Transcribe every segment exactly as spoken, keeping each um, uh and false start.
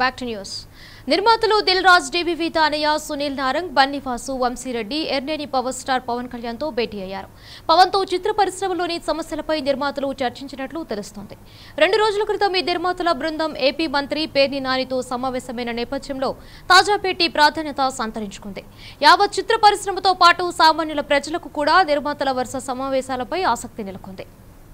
Back to news. నిర్మాతలు Dil Raj, DVV Danayya, Sunil Narang, Bunny Vasu, Vamsi Reddy, Yerneni power star Pawan Kalyan తో భేటీ అయ్యారు. పవన్ తో చిత్ర పరిశ్రమలోని సమస్యలపై నిర్మాతలు చర్చించినట్లు తెలుస్తోంది. రెండు రోజుల క్రితం ఈ నిర్మాతల బృందం ఏపీ మంత్రి పేర్ని నానితో సమావేశమైన నేపథ్యంలో తాజా భేటీ ప్రాధాన్యత సంతరించుకుంది. యావత్ చిత్ర పరిశ్రమతో పాటు సామాన్యుల ప్రజలకు కూడా నిర్మాతల వరుస సమావేశాలపై ఆసక్తి నెలకొంది.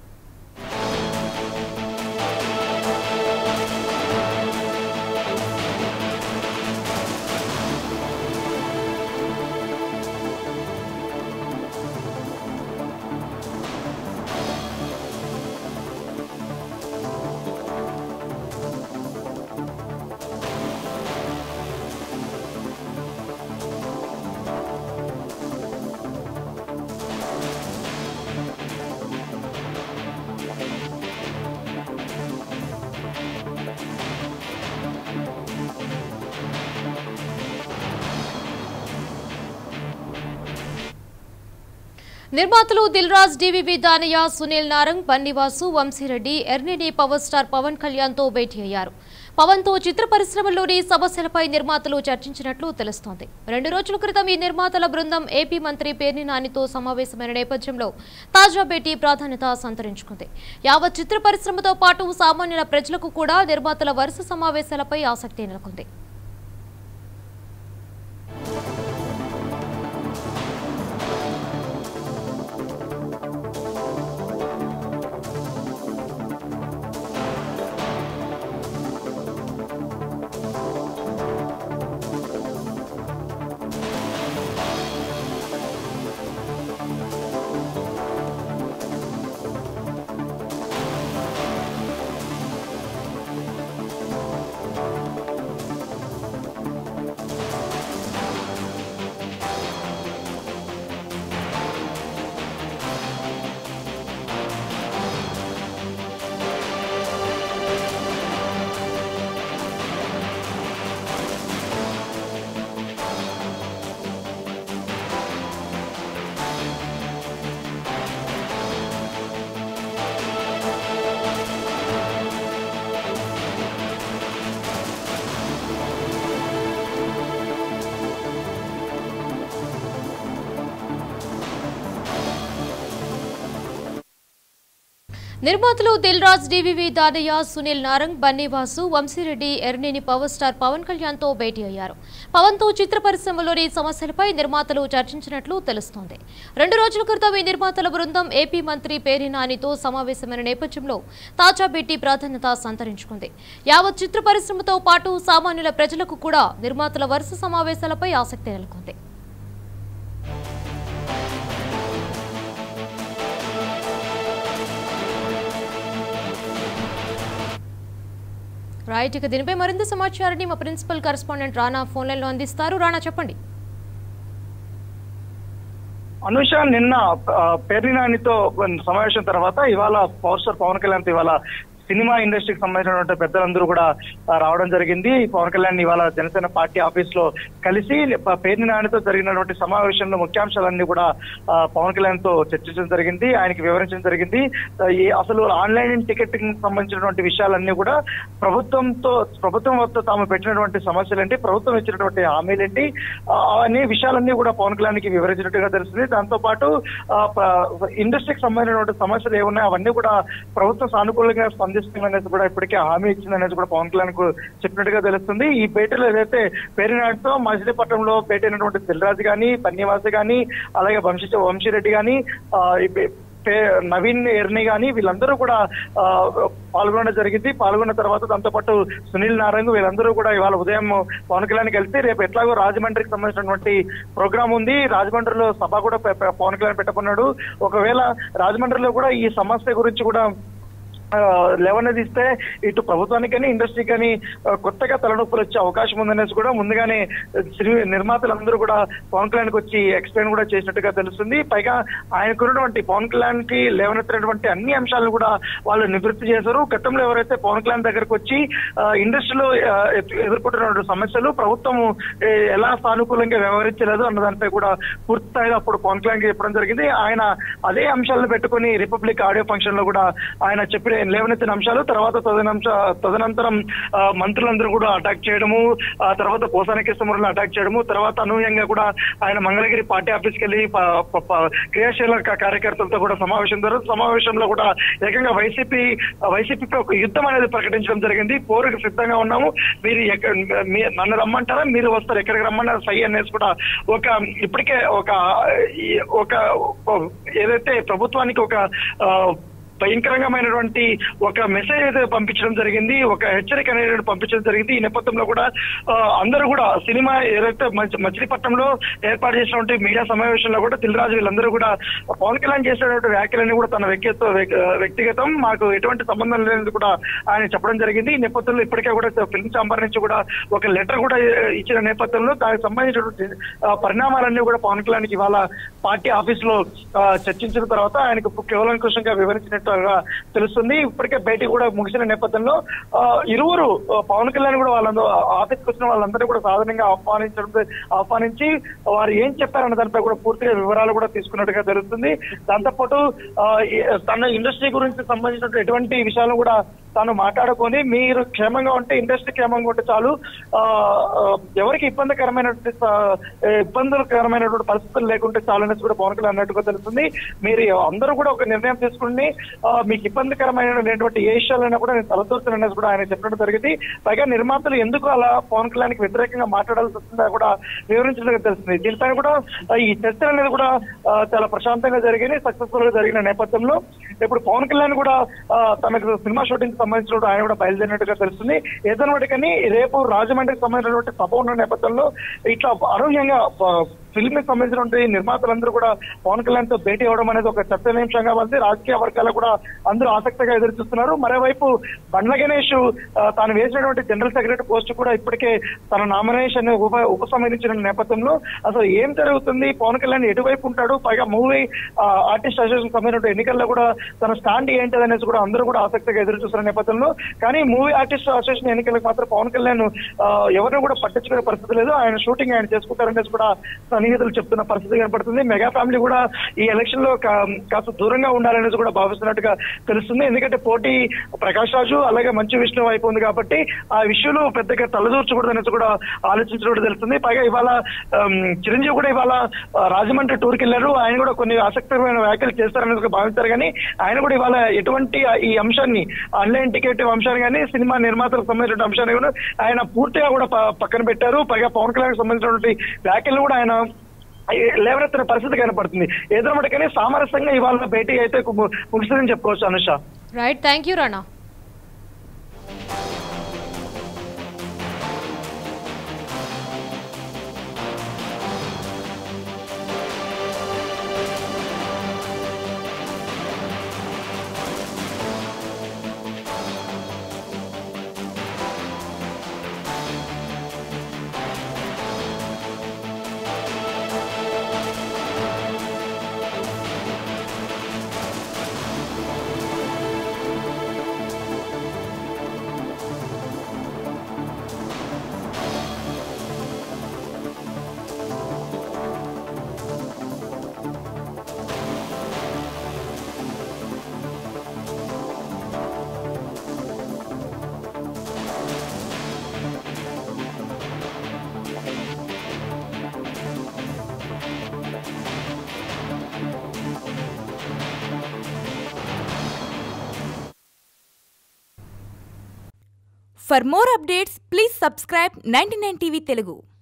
నిర్మాతలు Dil Raj, DVV Danayya, Sunil Narang, Bunny Vasu, Vamsi Reddy, Yerneni power star Pawan Kalyan తో భేటీ అయ్యారు. పవన్ తో చిత్ర పరిశ్రమలోని సమస్యలపై నిర్మాతలు చర్చించినట్లు తెలుస్తోంది. రెండు రోజుల క్రితం ఈ నిర్మాతల బృందం ఏపీ మంత్రి పేర్ని నానితో సమావేశమైన నేపథ్యంలో తాజా భేటీ ప్రాధాన్యత సంతరించుకుంది. యావత్ చిత్ర పరిశ్రమతో పాటు సామాన్యుల ప్రజలకు కూడా నిర్మాతల వరుస సమావేశాలపై ఆసక్తి నెలకొంది. నిర్మాతలు Dil Raj, DVV Danayya, Sunil Narang, Bunny Vasu, Vamsi Reddy, Yerneni power star Pawan Kalyan తో భేటీ అయ్యారు. పవన్ తో చిత్ర పరిశ్రమలోని సమస్యలపై నిర్మాతలు చర్చించినట్లు తెలుస్తోంది. రెండు రోజుల క్రితం ఈ నిర్మాతల బృందం ఏపీ మంత్రి పేర్ని నానితో సమావేశమైన నేపథ్యంలో తాజా భేటీ ప్రాధాన్యత సంతరించుకుంది. యావత్ చిత్ర పరిశ్రమతో పాటు సామాన్యుల ప్రజలకు కూడా నిర్మాతల వరుస సమావేశాలపై ఆసక్తి నెలకొంది. రైట్, ఇక దీనిపై మరింత సమాచారాన్ని మా principal correspondent Rana phone line లో అందిస్తారు. రానా, చెప్పండి. అనుష, నిన్న పేర్ని నానితో సమావేశం తర్వాత ఇవాళ పవర్ స్టార్ పవన్ కళ్యాణ్ ఇవాళ సినిమా ఇండస్ట్రీకి సంబంధించినటువంటి పెద్దలందరూ కూడా రావడం జరిగింది. పవన్ కళ్యాణ్ ఇవాళ జనసేన పార్టీ ఆఫీస్ లో కలిసి పేర్ని నానితో జరిగినటువంటి సమావేశంలో ముఖ్యాంశాలన్నీ కూడా పవన్ కళ్యాణ్ తో చర్చించడం జరిగింది. ఆయనకి వివరించడం జరిగింది. అసలు ఆన్లైన్ టికెటింగ్ సంబంధించినటువంటి విషయాలన్నీ కూడా ప్రభుత్వంతో ప్రభుత్వం వద్ద తాము పెట్టినటువంటి సమస్యలు ఏంటి, ప్రభుత్వం ఇచ్చినటువంటి హామీలు ఏంటి అనే విషయాలన్నీ కూడా పవన్ కళ్యాణ్కి వివరించినట్టుగా తెలుస్తుంది. దాంతో పాటు ఇండస్ట్రీకి సంబంధించినటువంటి సమస్యలు ఏమున్నాయి అవన్నీ కూడా ప్రభుత్వం సానుకూలంగా స్పందించిందనేది కూడా ఇప్పటికే హామీ ఇచ్చిందనేది కూడా పవన్ కళ్యాణ్ కు చెప్పినట్టుగా తెలుస్తుంది. ఈ భేటీలో ఏదైతే పేర్ని నానితో మచిలీపట్నంలో భేటీ అయినటువంటి దిల్ రాజు గానీ, బన్నీవాసు గానీ, అలాగే వంశీ వంశీరెడ్డి గానీ, నవీన్ ఎర్ని గానీ వీళ్ళందరూ కూడా పాల్గొనడం జరిగింది. పాల్గొన్న తర్వాత దాంతో పాటు సునీల్ నారంగ్ వీళ్ళందరూ కూడా ఇవాళ ఉదయం పవన్ కళ్యాణ్ కలిసి రేపు ఎట్లాగో రాజమండ్రికి సంబంధించినటువంటి ప్రోగ్రామ్ ఉంది, రాజమండ్రిలో సభ కూడా పవన్ కళ్యాణ్ పెట్టకున్నాడు. ఒకవేళ రాజమండ్రిలో కూడా ఈ సమస్య గురించి కూడా లేవనెదిస్తే ఇటు ప్రభుత్వానికని ఇండస్ట్రీకి కానీ కొత్తగా తలనొప్పులు వచ్చే అవకాశం ఉందనేసి కూడా ముందుగానే నిర్మాతలందరూ కూడా పవన్ కళ్యాణ్ కి వచ్చి ఎక్స్ప్లెయిన్ కూడా చేసినట్టుగా తెలుస్తుంది. పైగా ఆయనకున్నటువంటి పవన్ కళ్యాణ్ కి లేవనెత్తినటువంటి అన్ని అంశాలను కూడా వాళ్ళు నివృత్తి చేశారు. గతంలో ఎవరైతే పవన్ కళ్యాణ్ దగ్గరకు వచ్చి ఇండస్ట్రీలో ఎదుర్కొంటున్న సమస్యలు ప్రభుత్వం ఎలా సానుకూలంగా వ్యవహరించలేదు అన్న దానిపై కూడా పూర్తి స్థాయిలో అప్పుడు పవన్ కళ్యాణ్ కి చెప్పడం జరిగింది. ఆయన అదే అంశాలను పెట్టుకుని రిపబ్లిక్ ఆడియో ఫంక్షన్ లో కూడా ఆయన చెప్పిన లేవనెత్తిన అంశాలు తర్వాత తదనంశ తదనంతరం మంత్రులందరూ కూడా అటాక్ చేయడము, ఆ తర్వాత పోసాని కృష్ణమురళిని అటాక్ చేయడము, తర్వాత అనూహ్యంగా కూడా ఆయన మంగళగిరి పార్టీ ఆఫీస్కి వెళ్ళి క్రియాశీల కార్యకర్తలతో కూడా సమావేశం జరుగుతుంది. సమావేశంలో కూడా ఏకంగా వైసీపీ వైసీపీపై ఒక యుద్ధం అనేది ప్రకటించడం జరిగింది. పోరుకు సిద్ధంగా ఉన్నాము, మీరు ఎక్కడ నన్ను రమ్మంటారా, మీరు వస్తారు, ఎక్కడికి రమ్మన్నారా సై అనేసి కూడా ఒక ఇప్పటికే ఒక ఒక ఏదైతే ప్రభుత్వానికి ఒక భయంకరంగామైనటువంటి ఒక మెసేజ్ అయితే పంపించడం జరిగింది, ఒక హెచ్చరిక అనేది పంపించడం జరిగింది. ఈ నేపథ్యంలో కూడా అందరూ కూడా సినిమా ఏదైతే మచిలీపట్నంలో ఏర్పాటు చేసినటువంటి మీడియా సమావేశంలో కూడా దిల్ రాజు వీళ్ళందరూ కూడా పవన్ కళ్యాణ్ చేసినటువంటి వ్యాఖ్యలన్నీ కూడా తన వ్యక్తిత్వ వ్యక్తిగతం, మాకు ఎటువంటి సంబంధం లేదని కూడా ఆయన చెప్పడం జరిగింది. ఈ నేపథ్యంలో ఇప్పటికే కూడా ఫిల్మ్ ఛాంబర్ నుంచి కూడా ఒక లెటర్ కూడా ఇచ్చిన నేపథ్యంలో దానికి సంబంధించినటువంటి పరిణామాలన్నీ కూడా పవన్ కళ్యాణ్కి ఇవాళ పార్టీ ఆఫీస్ లో చర్చించిన తర్వాత ఆయనకు కేవలంకుశంగా వివరించినట్టు తెలుస్తుంది. ఇప్పటికే భేటీ కూడా ముగిసిన నేపథ్యంలో ఇరువురు పవన్ కళ్యాణ్ కూడా వాళ్ళందరూ ఆఫీస్కి వచ్చిన వాళ్ళందరూ కూడా సాధారణంగా ఆహ్వానించడం ఆహ్వానించి వారు ఏం చెప్పారన్న దానిపై కూడా పూర్తిగా వివరాలు కూడా తీసుకున్నట్టుగా తెలుస్తుంది. దాంతోపాటు తన ఇండస్ట్రీ గురించి సంబంధించిన ఎటువంటి విషయాలను కూడా తాను మాట్లాడుకొని మీరు క్షేమంగా ఉంటే ఇండస్ట్రీ క్షేమంగా ఉంటే చాలు, ఎవరికి ఇబ్బందికరమైనటువంటి ఇబ్బందులకరమైనటువంటి పరిస్థితులు లేకుంటే చాలు అనేసి కూడా పవన్ కళ్యాణ్ అన్నట్టుగా తెలుస్తుంది. మీరు అందరూ కూడా ఒక నిర్ణయం తీసుకుని మీకు ఇబ్బందికరమైనటువంటి ఏ విషయాలైనా కూడా నేను తలదూర్చుననేసి కూడా ఆయన చెప్పడం జరిగింది. పైగా నిర్మాతలు ఎందుకు అలా పవన్ కళ్యాణ్కి వ్యతిరేకంగా మాట్లాడాల్సి వస్తుందో కూడా వివరించడం తెలుస్తుంది. దీనిపైన కూడా ఈ చర్చలు అనేది కూడా చాలా ప్రశాంతంగా జరిగింది, సక్సెస్ఫుల్ గా జరిగిన నేపథ్యంలో ఇప్పుడు పవన్ కళ్యాణ్ కూడా తనకు సినిమా షూటింగ్ సంబంధించిన ఆయన కూడా బయలుదేరినట్టుగా తెలుస్తుంది. ఏదైనా కానీ రేపు రాజమండ్రికి సంబంధించినటువంటి సభ ఉన్న నేపథ్యంలో ఇట్లా అనూహ్యంగా ఫిల్మ్ కి సంబంధించినటువంటి నిర్మాతలందరూ కూడా పవన్ కళ్యాణ్ తో భేటీ అవ్వడం అనేది ఒక చర్చనీయాంశంగా ఉంది. రాజకీయ వర్గాలు కూడా అందరూ ఆసక్తిగా ఎదురు చూస్తున్నారు. మరోవైపు బండ్ల గణేష్ తాను వేసినటువంటి జనరల్ సెక్రటరీ పోస్ట్ కూడా ఇప్పటికే తన నామినేషన్ ఉప ఉపసంహరించిన నేపథ్యంలో అసలు ఏం జరుగుతుంది, పవన్ కళ్యాణ్ ఎటువైపు ఉంటాడు, పైగా మూవీ ఆర్టిస్ట్ అసోసియేషన్ సంబంధించిన ఎన్నికల్లో కూడా తన స్టాండ్ ఏంటి అనేసి కూడా అందరూ కూడా ఆసక్తిగా ఎదురు చూస్తున్న నేపథ్యంలో కానీ మూవీ ఆర్టిస్ట్ అసోసియేషన్ ఎన్నికలకు మాత్రం పవన్ కళ్యాణ్ ఎవరిని కూడా పట్టించుకునే పరిస్థితి లేదు. ఆయన షూటింగ్ ఆయన చేసుకుంటారనేసి కూడా సన్నిహితులు చెప్తున్న పరిస్థితి కనపడుతుంది. మెగా ఫ్యామిలీ కూడా ఈ ఎలక్షన్ లో కాస్త దూరంగా ఉండాలనేసి కూడా భావిస్తున్నట్టుగా తెలుస్తుంది. ఎందుకంటే పోటీ ప్రకాష్ రాజు అలాగే మంచు విష్ణు వైపు ఉంది కాబట్టి ఆ విషయంలో పెద్దగా తలదూర్చకూడదు అనేసి కూడా ఆలోచించడం తెలుస్తుంది. పైగా ఇవాళ చిరంజీవి కూడా ఇవాళ రాజమండ్రి టూర్కి వెళ్ళారు. ఆయన కూడా కొన్ని ఆసక్తికరమైన వ్యాఖ్యలు చేస్తారనేసి భావిస్తారు. కానీ ఆయన కూడా ఇవాళ ఎటువంటి ఈ అంశాన్ని ఆన్లైన్ టికెట్ అంశాన్ని కానీ సినిమా నిర్మాతలకు సంబంధించిన అంశాన్ని కూడా ఆయన పూర్తిగా కూడా పక్కన పెట్టారు. పైగా పవన్ కళ్యాణ్ సంబంధించినటువంటి వ్యాఖ్యలు కూడా ఆయన లేవనెత్తిన పరిస్థితి కనపడుతుంది. ఏదైనా కానీ సామరస్యంగా ఇవాళ భేటీ అయితే ముగిస్తుందని చెప్పుకోవచ్చు. Anusha right, thank you Rana. For more updates, please subscribe ninety-nine T V Telugu.